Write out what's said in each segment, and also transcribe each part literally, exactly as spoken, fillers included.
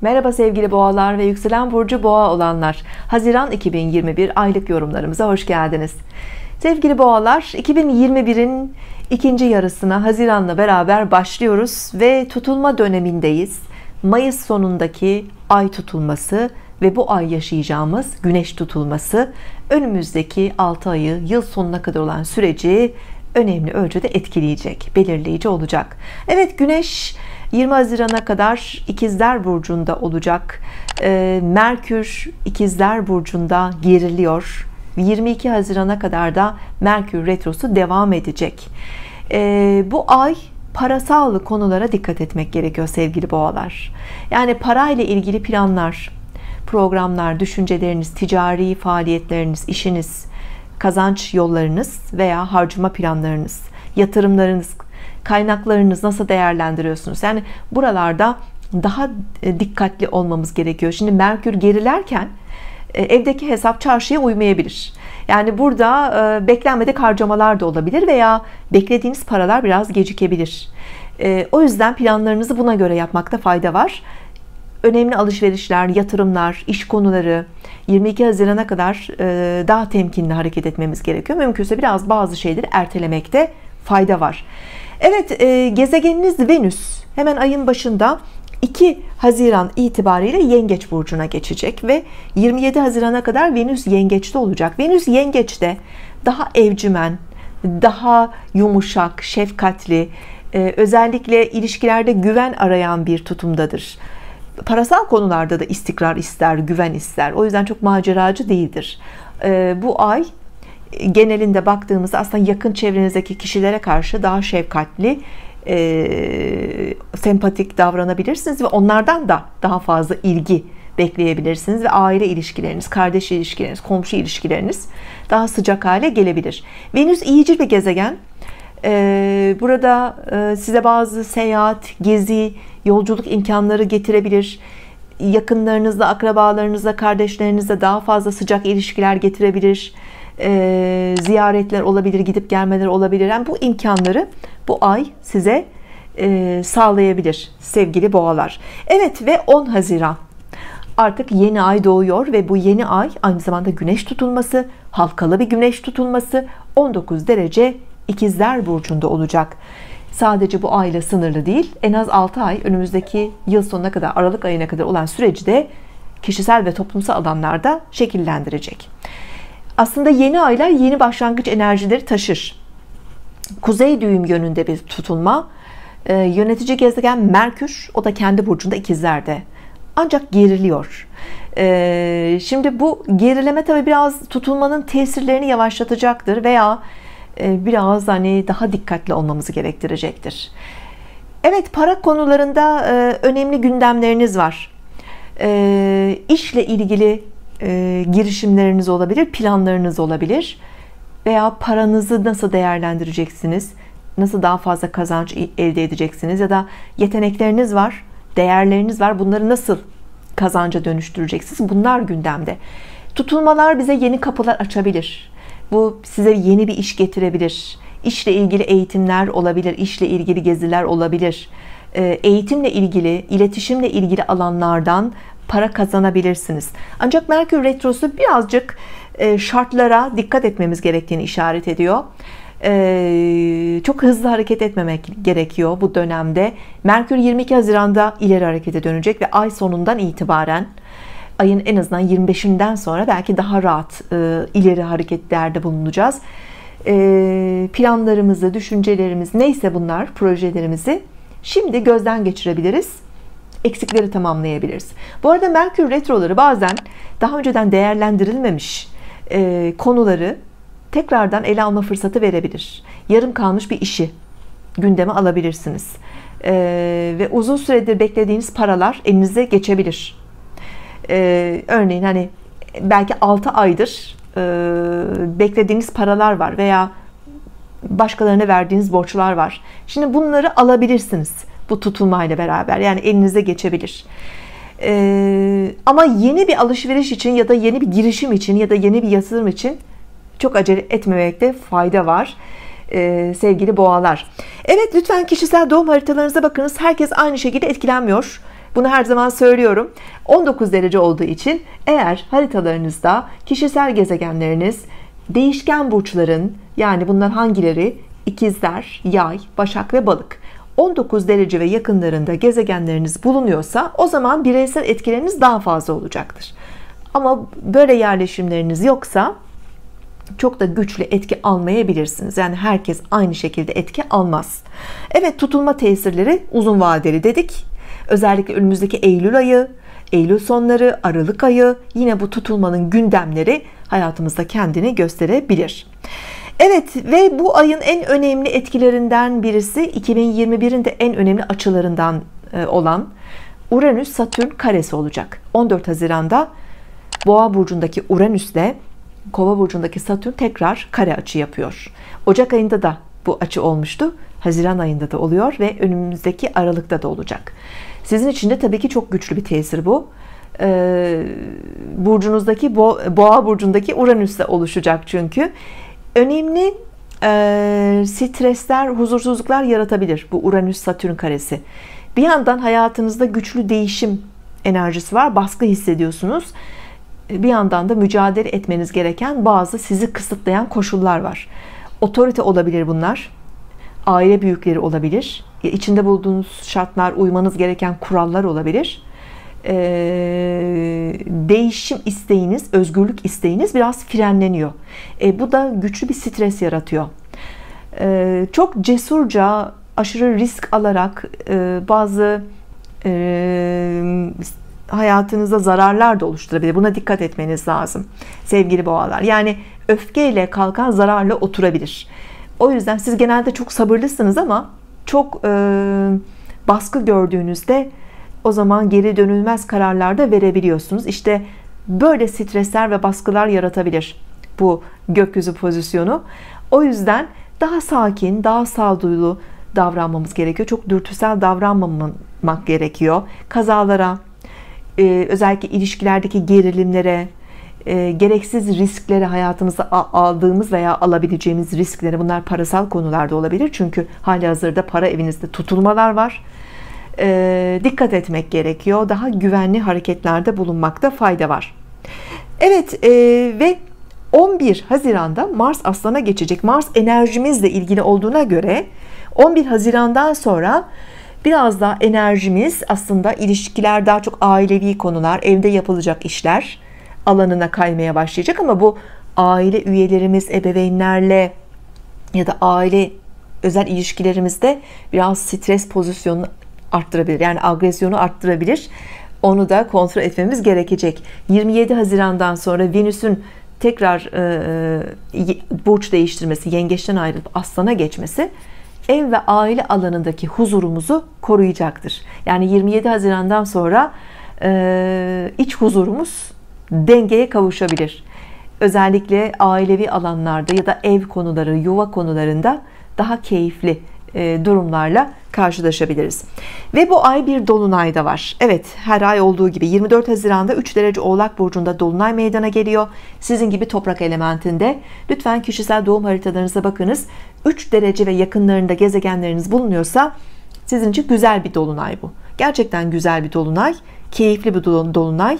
Merhaba sevgili boğalar ve yükselen burcu boğa olanlar. Haziran iki bin yirmi bir aylık yorumlarımıza hoş geldiniz. Sevgili boğalar, iki bin yirmi birin ikinci yarısına Haziran'la beraber başlıyoruz ve tutulma dönemindeyiz. Mayıs sonundaki ay tutulması ve bu ay yaşayacağımız güneş tutulması önümüzdeki altı ayı, yıl sonuna kadar olan süreci önemli ölçüde etkileyecek, belirleyici olacak. Evet, güneş yirmi Haziran'a kadar İkizler burcunda olacak. Merkür İkizler burcunda geriliyor. yirmi iki Haziran'a kadar da Merkür retrosu devam edecek. Bu ay parasal konulara dikkat etmek gerekiyor sevgili boğalar. Yani parayla ilgili planlar, programlar, düşünceleriniz, ticari faaliyetleriniz, işiniz, kazanç yollarınız veya harcama planlarınız, yatırımlarınız, kaynaklarınız nasıl değerlendiriyorsunuz? Yani buralarda daha dikkatli olmamız gerekiyor. Şimdi Merkür gerilerken evdeki hesap çarşıya uymayabilir. Yani burada beklenmedik harcamalar da olabilir veya beklediğiniz paralar biraz gecikebilir. O yüzden planlarınızı buna göre yapmakta fayda var. Önemli alışverişler, yatırımlar, iş konuları yirmi iki Haziran'a kadar daha temkinli hareket etmemiz gerekiyor. Mümkünse biraz bazı şeyleri ertelemekte fayda var. Evet, gezegeniniz Venüs hemen ayın başında iki Haziran itibariyle Yengeç burcuna geçecek ve yirmi yedi Haziran'a kadar Venüs Yengeç'te olacak. Venüs Yengeç'te daha evcimen, daha yumuşak, şefkatli, özellikle ilişkilerde güven arayan bir tutumdadır. Parasal konularda da istikrar ister, güven ister. O yüzden çok maceracı değildir. Bu ay genelinde baktığımızda aslında yakın çevrenizdeki kişilere karşı daha şefkatli, e, sempatik davranabilirsiniz ve onlardan da daha fazla ilgi bekleyebilirsiniz ve aile ilişkileriniz, kardeş ilişkileriniz, komşu ilişkileriniz daha sıcak hale gelebilir. Venüs iyicil bir gezegen. E, burada e, size bazı seyahat, gezi, yolculuk imkanları getirebilir. Yakınlarınızla, akrabalarınızla, kardeşlerinizle daha fazla sıcak ilişkiler getirebilir. E, ziyaretler olabilir, gidip gelmeler olabilir. Yani bu imkanları bu ay size e, sağlayabilir sevgili boğalar. Evet, ve on Haziran artık yeni ay doğuyor ve bu yeni ay aynı zamanda güneş tutulması, halkalı bir güneş tutulması, on dokuz derece İkizler burcunda olacak. Sadece bu ayla sınırlı değil, en az altı ay önümüzdeki yıl sonuna kadar, Aralık ayına kadar olan süreci de kişisel ve toplumsal alanlarda şekillendirecek. Aslında yeni aylar yeni başlangıç enerjileri taşır. Kuzey düğüm yönünde bir tutulma. Ee, yönetici gezegen Merkür, o da kendi burcunda İkizler'de. Ancak geriliyor. Ee, şimdi bu gerileme tabii biraz tutulmanın tesirlerini yavaşlatacaktır veya e, biraz hani daha dikkatli olmamızı gerektirecektir. Evet, para konularında e, önemli gündemleriniz var. E, işle ilgili E, girişimleriniz olabilir, planlarınız olabilir veya paranızı nasıl değerlendireceksiniz, nasıl daha fazla kazanç elde edeceksiniz ya da yetenekleriniz var, değerleriniz var, bunları nasıl kazanca dönüştüreceksiniz, bunlar gündemde. Tutulmalar bize yeni kapılar açabilir, bu size yeni bir iş getirebilir, işle ilgili eğitimler olabilir, işle ilgili geziler olabilir, e, eğitimle ilgili, iletişimle ilgili alanlardan para kazanabilirsiniz. Ancak Merkür retrosu birazcık şartlara dikkat etmemiz gerektiğini işaret ediyor. Çok hızlı hareket etmemek gerekiyor bu dönemde. Merkür yirmi iki Haziran'da ileri harekete dönecek ve ay sonundan itibaren, ayın en azından yirmi beşinden sonra belki daha rahat ileri hareketlerde bulunacağız. Planlarımızı, düşüncelerimiz neyse bunlar, projelerimizi şimdi gözden geçirebiliriz. Eksikleri tamamlayabiliriz. Bu arada Merkür retroları bazen daha önceden değerlendirilmemiş e, konuları tekrardan ele alma fırsatı verebilir. Yarım kalmış bir işi gündeme alabilirsiniz. E, ve uzun süredir beklediğiniz paralar elinize geçebilir. E, örneğin hani belki altı aydır e, beklediğiniz paralar var veya başkalarına verdiğiniz borçlar var. Şimdi bunları alabilirsiniz. Bu tutulmayla beraber, yani elinize geçebilir. Ee, ama yeni bir alışveriş için ya da yeni bir girişim için ya da yeni bir yatırım için çok acele etmemekte fayda var ee, sevgili boğalar. Evet, lütfen kişisel doğum haritalarınıza bakınız. Herkes aynı şekilde etkilenmiyor. Bunu her zaman söylüyorum. on dokuz derece olduğu için eğer haritalarınızda kişisel gezegenleriniz değişken burçların, yani bunlar hangileri? İkizler, Yay, Başak ve Balık. on dokuz derece ve yakınlarında gezegenleriniz bulunuyorsa o zaman bireysel etkileriniz daha fazla olacaktır. Ama böyle yerleşimleriniz yoksa çok da güçlü etki almayabilirsiniz. Yani herkes aynı şekilde etki almaz. Evet, tutulma tesirleri uzun vadeli dedik. Özellikle önümüzdeki Eylül ayı, Eylül sonları, Aralık ayı, yine bu tutulmanın gündemleri hayatımızda kendini gösterebilir. Evet, ve bu ayın en önemli etkilerinden birisi iki bin yirmi bir'in de en önemli açılarından olan Uranüs Satürn karesi olacak. on dört Haziran'da Boğa burcundaki Uranüs'le Kova burcundaki Satürn tekrar kare açı yapıyor. Ocak ayında da bu açı olmuştu. Haziran ayında da oluyor ve önümüzdeki Aralık'ta da olacak. Sizin için de tabii ki çok güçlü bir tesir bu. Ee, burcunuzdaki Bo Boğa burcundaki Uranüs'le oluşacak çünkü. Önemli e, stresler, huzursuzluklar yaratabilir bu Uranüs Satürn karesi. Bir yandan hayatınızda güçlü değişim enerjisi var, baskı hissediyorsunuz. Bir yandan da mücadele etmeniz gereken bazı sizi kısıtlayan koşullar var. Otorite olabilir bunlar, aile büyükleri olabilir, içinde bulunduğunuz şartlar, uymanız gereken kurallar olabilir. Ee, değişim isteğiniz, özgürlük isteğiniz biraz frenleniyor. E, bu da güçlü bir stres yaratıyor. E, çok cesurca, aşırı risk alarak e, bazı e, hayatınıza zararlar da oluşturabilir. Buna dikkat etmeniz lazım sevgili boğalar. Yani öfkeyle kalkan zararla oturabilir. O yüzden siz genelde çok sabırlısınız ama çok e, baskı gördüğünüzde o zaman geri dönülmez kararlar da verebiliyorsunuz. İşte böyle stresler ve baskılar yaratabilir bu gökyüzü pozisyonu. O yüzden daha sakin, daha sağduyulu davranmamız gerekiyor. Çok dürtüsel davranmamak gerekiyor. Kazalara, özellikle ilişkilerdeki gerilimlere, gereksiz risklere, hayatımıza aldığımız veya alabileceğimiz risklere, bunlar parasal konularda olabilir. Çünkü halihazırda para evinizde tutulmalar var. E, dikkat etmek gerekiyor. Daha güvenli hareketlerde bulunmakta fayda var. Evet, e, ve on bir Haziran'da Mars Aslan'a geçecek. Mars enerjimizle ilgili olduğuna göre on bir Haziran'dan sonra biraz daha enerjimiz aslında ilişkiler, daha çok ailevi konular, evde yapılacak işler alanına kaymaya başlayacak. Ama bu aile üyelerimiz, ebeveynlerle ya da aile özel ilişkilerimizde biraz stres pozisyonunu arttırabilir. Yani agresyonu arttırabilir. Onu da kontrol etmemiz gerekecek. yirmi yedi Haziran'dan sonra Venüs'ün tekrar e, burç değiştirmesi, yengeçten ayrılıp Aslan'a geçmesi ev ve aile alanındaki huzurumuzu koruyacaktır. Yani yirmi yedi Haziran'dan sonra e, iç huzurumuz dengeye kavuşabilir. Özellikle ailevi alanlarda ya da ev konuları, yuva konularında daha keyifli e, durumlarla karşılaşabiliriz. Ve bu ay bir dolunay da var. Evet, her ay olduğu gibi yirmi dört Haziran'da üç derece Oğlak burcunda dolunay meydana geliyor. Sizin gibi toprak elementinde. Lütfen kişisel doğum haritalarınıza bakınız. üç derece ve yakınlarında gezegenleriniz bulunuyorsa sizin için güzel bir dolunay bu. Gerçekten güzel bir dolunay, keyifli bir dolunay.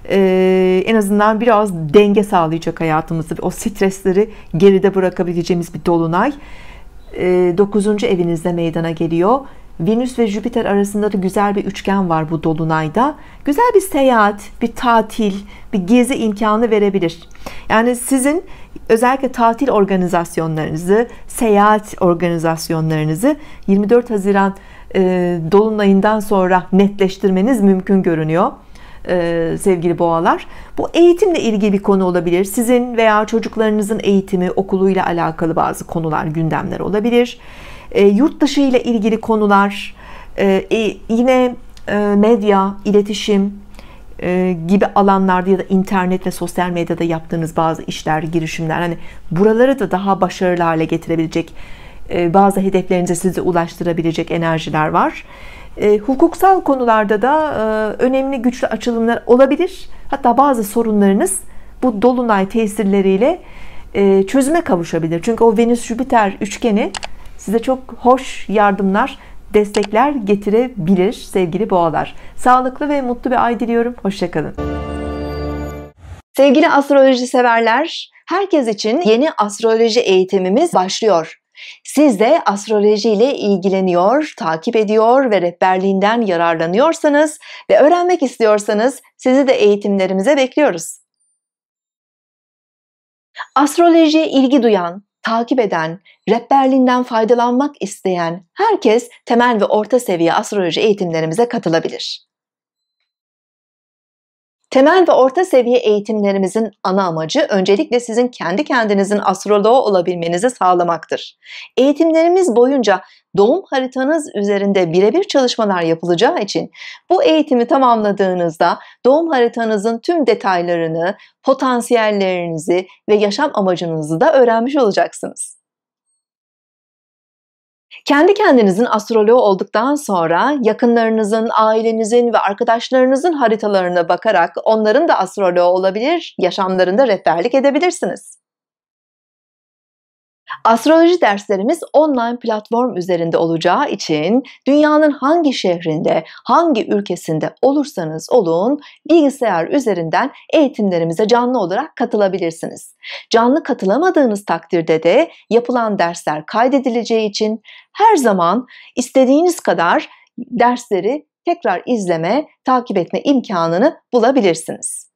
Ee, en azından biraz denge sağlayacak hayatımızda. O stresleri geride bırakabileceğimiz bir dolunay. dokuzuncu evinizde meydana geliyor. Venüs ve Jüpiter arasında da güzel bir üçgen var bu dolunayda. Güzel bir seyahat, bir tatil, bir gezi imkanı verebilir. Yani sizin özellikle tatil organizasyonlarınızı, seyahat organizasyonlarınızı yirmi dört Haziran e, dolunayından sonra netleştirmeniz mümkün görünüyor. Sevgili boğalar, bu eğitimle ilgili bir konu olabilir. Sizin veya çocuklarınızın eğitimi, okuluyla alakalı bazı konular, gündemler olabilir. E, yurt dışı ile ilgili konular, e, yine e, medya, iletişim e, gibi alanlarda ya da internet ve sosyal medyada yaptığınız bazı işler, girişimler, hani buraları da daha başarılı hale getirebilecek, e, bazı hedeflerinize sizi ulaştırabilecek enerjiler var. E, hukuksal konularda da e, önemli güçlü açılımlar olabilir. Hatta bazı sorunlarınız bu dolunay tesirleriyle e, çözüme kavuşabilir. Çünkü o Venüs Jüpiter üçgeni size çok hoş yardımlar, destekler getirebilir sevgili boğalar. Sağlıklı ve mutlu bir ay diliyorum. Hoşça kalın. Sevgili astroloji severler, herkes için yeni astroloji eğitimimiz başlıyor. Siz de astroloji ile ilgileniyor, takip ediyor ve rehberliğinden yararlanıyorsanız ve öğrenmek istiyorsanız sizi de eğitimlerimize bekliyoruz. Astrolojiye ilgi duyan, takip eden, rehberliğinden faydalanmak isteyen herkes temel ve orta seviye astroloji eğitimlerimize katılabilir. Temel ve orta seviye eğitimlerimizin ana amacı öncelikle sizin kendi kendinizin astroloğu olabilmenizi sağlamaktır. Eğitimlerimiz boyunca doğum haritanız üzerinde birebir çalışmalar yapılacağı için bu eğitimi tamamladığınızda doğum haritanızın tüm detaylarını, potansiyellerinizi ve yaşam amacınızı da öğrenmiş olacaksınız. Kendi kendinizin astroloğu olduktan sonra yakınlarınızın, ailenizin ve arkadaşlarınızın haritalarına bakarak onların da astroloğu olabilir, yaşamlarında rehberlik edebilirsiniz. Astroloji derslerimiz online platform üzerinde olacağı için dünyanın hangi şehrinde, hangi ülkesinde olursanız olun bilgisayar üzerinden eğitimlerimize canlı olarak katılabilirsiniz. Canlı katılamadığınız takdirde de yapılan dersler kaydedileceği için her zaman istediğiniz kadar dersleri tekrar izleme, takip etme imkanını bulabilirsiniz.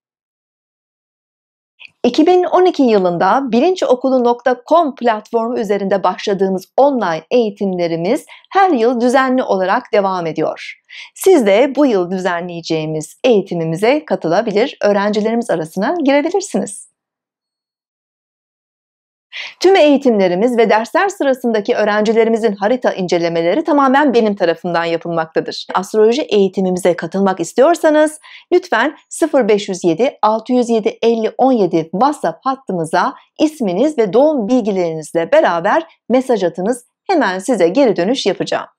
iki bin on iki yılında bilinçokulu nokta com platformu üzerinde başladığımız online eğitimlerimiz her yıl düzenli olarak devam ediyor. Siz de bu yıl düzenleyeceğimiz eğitimimize katılabilir, öğrencilerimiz arasına girebilirsiniz. Tüm eğitimlerimiz ve dersler sırasındaki öğrencilerimizin harita incelemeleri tamamen benim tarafımdan yapılmaktadır. Astroloji eğitimimize katılmak istiyorsanız lütfen sıfır beş yüz yedi altı yüz yedi elli on yedi WhatsApp hattımıza isminiz ve doğum bilgilerinizle beraber mesaj atınız. Hemen size geri dönüş yapacağım.